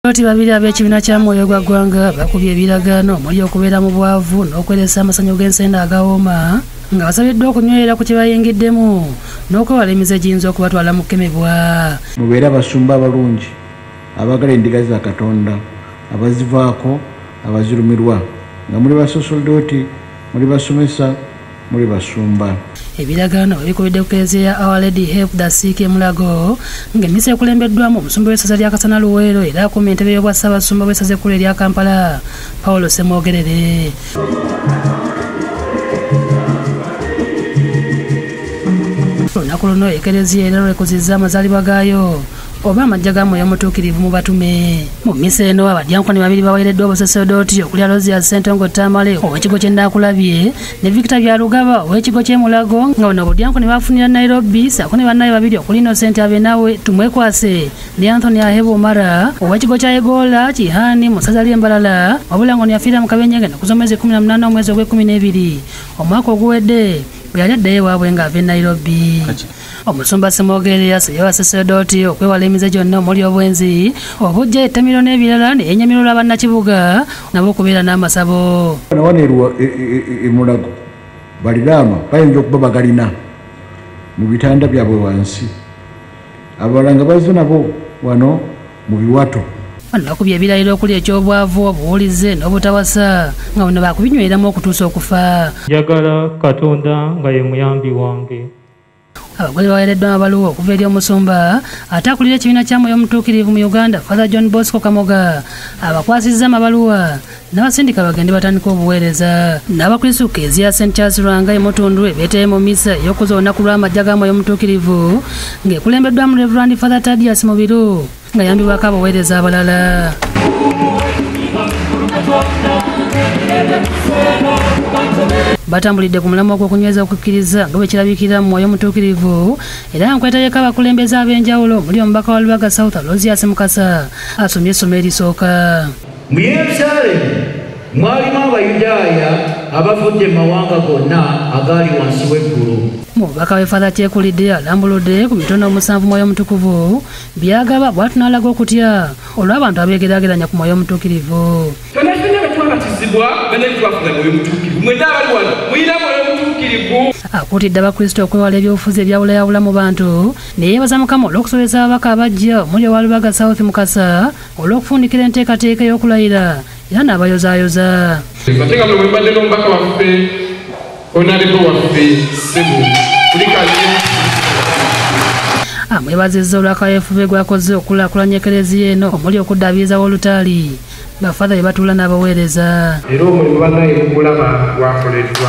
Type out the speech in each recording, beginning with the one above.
Babiri ab'ekibiina kya Mwoyo gwa ggwanga bakubye ebiragaano omuli okubeera mu bwavu n'okweresa amasanyu g'ensenda agawooma nga basabiddwa okunywerera ku kye bayingiddemu n'okwewala emize giyinza okubatwala mu kukemebwa. Mubeere abasumba abalungi abaagala endiga za Katonda abazivaako abazirumirwa nga muli basosorodooti muli basomesa muli basumba. Ebiragaano bikubidde ku kereziya ya Our Lady Help the Sick e Mulago ng'emmisa ekulembeddwamu omusumba w'essaza lya Kasana Luweero era akuuma entebe y'obwa Ssaabasumba w'essaza ekkulu erya Kampala BP Ssemwogerere. Olunaku luno ekereziya era lwekuzizza amazaalibwa gaayo oba amajja ga Mwoyo Omutuukirivu mu batume. Mu mmisa eno abadyankoni babiri baweereddwa abasaserdoti okulya Rozia Ssentongo Tamale ow'ekigo ky'e Ndaakulabye ne Victor Byalugaba ow'ekigo ky'e Mulago nga bano obudyankoni bafunira Nairobi ssaako ne bannaye babiri okuli Innocent Abenawe Tumwekwase ne Anthony Ahebo Mara ow'ekigo kya Egola Kihani mu ssaza ly'e Mbalala wabula ng'ono yafiira mu kabenje ng'ennaku z'omwezi 18 omwezi ogw'e12 omwaka oguwedde bwe yali addayo ewaabwe ng'ava e Nairobi. Omusumba Ssemwogerere yasabye abasaserdoti okwewala emize gyonna omuli obwenzi obujja ettamiro n'ebirala n'ennyamiro abannakibuga nabo okubeera n'amasabo. Wano e Mulago baliraama bayinza okuba bagalina mu bitanda byabwe wansi abalala nga bazze nabo wano mu biwato. Bakubye ebirayiro okuli eky'obwavu obuwulize n'obutawasa nga bano baakubinyweramu okutuusa okufa. Njagala Katonda nga ye muyambi wange. Abagole baweereddwa amabaluwa okuva eri omusumba ate akulira ekibiina kya Mwoyo Omutuukirivu mu Uganda Father John Bosco Kamoga abakwasizza amabaluwa n'abasindika bagende batandika obuweereza. N'abakristu kereziya St Charles Lwanga emutundu ebeeteyo mu misa ey'okuza olunaku lw'amajja ga Mwoyo Omutuukirivu ng'ekulembeddwamu Reverend Father Thaddeus Mubiru nga yambibwako abaweereza abalala. Batambulidde ku mulamwa gw'okunyweza okukkiriza nga bwe kirabikira mu Mwoyo Omutuukirivu era nkwetayeko abakulembeze ab'enjawulo omuli omubaka wa Lubaga South Rozia Mukasa asomye essomo erisooka. Mu Yerusaalemu mwalimu Abayudaaya abavudde mu mawanga gonna agali wansi w'eggulu. Mubaka we Father Kyekulidde alambuludde ku mitono 7 Mwoyo Omutukuvu byagaba bw'atu n'alaga okutya olw'abantu abeegeraageranya ku Mwoyo Omutuukirivu. Akuutidde abakristo okwewala ebyobufuzi ebyawulayawula mu bantu ne yeebaza Mukama olw'okusobeza ababaka abajja omuli owa Lubaga South Mukasa olw'okufundikira enteekateeka y'okulayira era n'abayozaayoza. Amwebazizza olw'akaweefube gwakoze okukulaakulanya ekereziya eno omuli okuddaabiriza w'olutaali bafadha batuula n'abaweereza. Era omulimu bannaye mugulaba gwakoleddwa.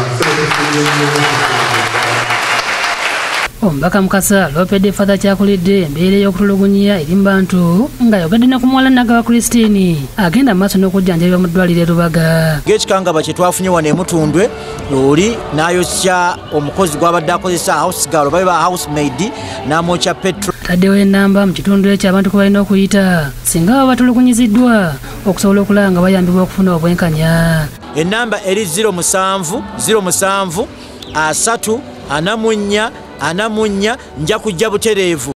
Omubaka Mukasa Lopedde Father Kyakulidde embeera ey'okutulugunya eri mu bantu nga yogedde ne ku muwala Nagaba Christine agenda mu maaso n'okujjanjabibwa mu ddwaliro e Lubaga. Ng'ekikangaba kye twafunye wano emutundwe oli n'ayokya omukozi gw'abadde akozesa house girl babe ba housemaid n'amwokya petro. Ataddewo ennamba mu kitundu ekyo abantu kwe balina okuyita singa baba batulugunyiziddwa okusobola okulaba nga bayambibwa okufuna obwenkanya. Ennamba eri 07 07 3 44 nja kujja butereevu.